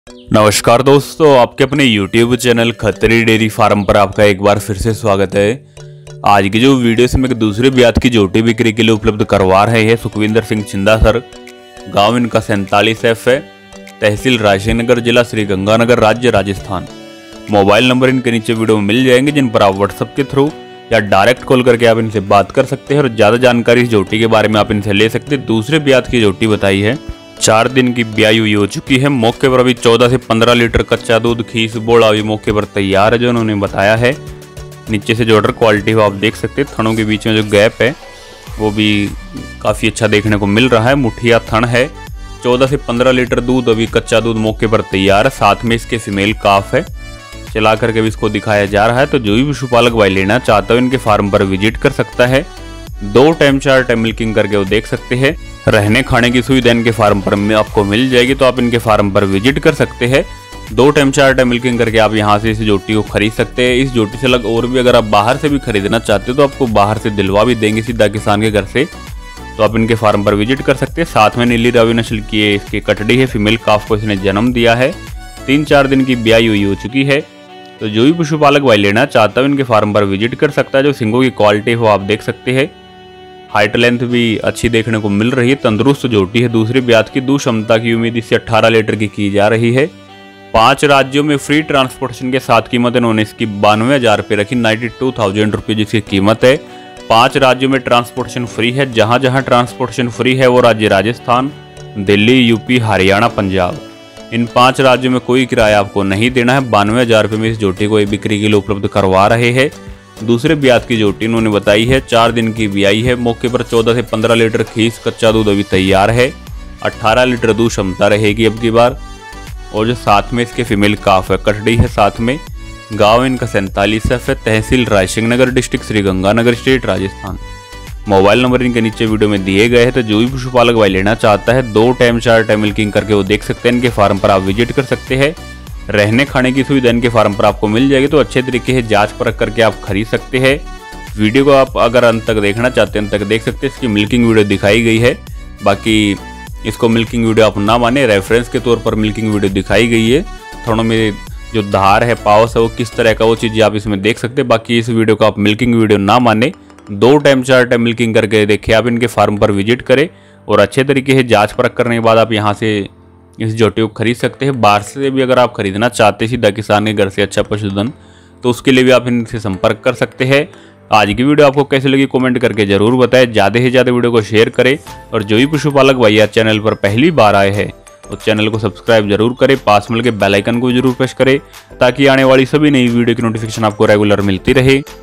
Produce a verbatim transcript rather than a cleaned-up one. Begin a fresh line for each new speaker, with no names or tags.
नमस्कार दोस्तों, आपके अपने YouTube channel Khatri dairy farm पर आपका एक बार फिर से स्वागत है। आज की जो वीडियो से मैं दूसरे ब्यात की जोटी बिक्री के लिए उपलब्ध करवा रहे हैं सुखविंदर सिंह चिंदा सर। गांव इनका सैंतालीस एफ है, तहसील रायसिंह नगर, जिला श्री गंगानगर, राज्य राजस्थान। मोबाइल नंबर इनके नीचे वीडियो में मिल जाएंगे, जिन पर आप व्हाट्सएप के थ्रू या डायरेक्ट कॉल करके आप इनसे बात कर सकते हैं और ज़्यादा जानकारी इस जोटी के बारे में आप इनसे ले सकते हैं। दूसरे ब्यात की जोटी बताई है, चार दिन की ब्याई हुई हो चुकी है। मौके पर अभी चौदह से पंद्रह लीटर कच्चा दूध, खीस, बोड़ा अभी मौके पर तैयार है, जो उन्होंने बताया है। नीचे से जो ऑर्डर क्वालिटी है आप देख सकते हैं। थनों के बीच में जो गैप है वो भी काफ़ी अच्छा देखने को मिल रहा है। मुठिया थन है। चौदह से पंद्रह लीटर दूध, अभी कच्चा दूध मौके पर तैयार है। साथ में इसके फीमेल काफ है, चला करके भी इसको दिखाया जा रहा है। तो जो भी पशुपालक भाई लेना चाहता हो इनके फार्म पर विजिट कर सकता है। दो टाइम चार टाइम मिल्किंग करके वो देख सकते हैं। रहने खाने की सुविधा इनके फार्म पर में आपको मिल जाएगी, तो आप इनके फार्म पर विजिट कर सकते हैं। दो टाइम चार टाइम मिल्किंग करके आप यहाँ से इस जोटी को खरीद सकते हैं। इस जोटी से अलग और भी अगर आप बाहर से भी खरीदना चाहते हो तो आपको बाहर से दिलवा भी देंगे सीधा किसान के घर से, तो आप इनके फार्म पर विजिट कर सकते हैं। साथ में नीली रावी नस्ल की इसकी कटड़ी है, फीमेल काफ को इसने जन्म दिया है। तीन चार दिन की ब्याई हुई हो चुकी है। तो जो भी पशुपालक भाई लेना चाहता हो इनके फार्म पर विजिट कर सकता है। जो सिंगों की क्वालिटी हो आप देख सकते हैं। हाइट लेंथ भी अच्छी देखने को मिल रही है। तंदुरुस्त जोटी है। दूसरी ब्यात की दूध क्षमता की उम्मीद इससे अठारह लीटर की की जा रही है। पांच राज्यों में फ्री ट्रांसपोर्टेशन के साथ कीमत इन्होंने इसकी बानवे हजार रुपये रखी, नाइन्टी टू थाउजेंड रुपये जिसकी कीमत है। पांच राज्यों में ट्रांसपोर्टेशन फ्री है। जहां जहां ट्रांसपोर्टेशन फ्री है वो राज्य राजस्थान, दिल्ली, यूपी, हरियाणा, पंजाब। इन पांच राज्यों में कोई किराया आपको नहीं देना है। बानवे हजार रुपये में इस जोटी को बिक्री के लिए उपलब्ध करवा रहे हैं। दूसरे ब्यात की जोटी इन्होंने बताई है, चार दिन की ब्याई है। मौके पर चौदह से पंद्रह लीटर खीस, कच्चा दूध अभी तैयार है। अठारह लीटर दूध क्षमता रहेगी अब की बार। और जो साथ में इसके फीमेल काफ है, कटड़ी है साथ में। गांव इनका सैंतालीस एफ है, tehsil Raisingh Nagar, district Shri Ganganagar, state Rajasthan. Mobile number इनके नीचे वीडियो में दिए गए हैं। तो जो भी पशुपालक भाई लेना चाहता है दो टाइम चार टाइम मिल्किंग करके वो देख सकते हैं। इनके फार्म पर आप विजिट कर सकते हैं। रहने खाने की सुविधा इनके फार्म पर आपको मिल जाएगी, तो अच्छे तरीके से जांच परख करके आप खरीद सकते हैं। वीडियो को आप अगर अंत तक देखना चाहते हैं अंत तक देख सकते हैं। इसकी मिल्किंग वीडियो दिखाई गई है। बाकी इसको मिल्किंग वीडियो आप ना माने, रेफरेंस के तौर पर मिल्किंग वीडियो दिखाई गई है। थोड़ा में जो धार है, पावस है, वो किस तरह का, वो चीज़ आप इसमें देख सकते हैं। बाकी इस वीडियो को आप मिल्किंग वीडियो ना माने, दो टाइम चार टाइम मिल्किंग करके देखें। आप इनके फार्म पर विजिट करें और अच्छे तरीके से जाँच परख करने के बाद आप यहाँ से इस जोटी को खरीद सकते हैं। बाहर से भी अगर आप खरीदना चाहते हैं सीधा किसान के घर से अच्छा पशुधन, तो उसके लिए भी आप इनसे संपर्क कर सकते हैं। आज की वीडियो आपको कैसी लगी कमेंट करके जरूर बताएं। ज़्यादा से ज़्यादा वीडियो को शेयर करें और जो भी पशुपालक भैया चैनल पर पहली बार आए हैं उस चैनल को सब्सक्राइब जरूर करें। पास में लगे बेल आइकन को जरूर प्रेस करें ताकि आने वाली सभी नई वीडियो की नोटिफिकेशन आपको रेगुलर मिलती रहे।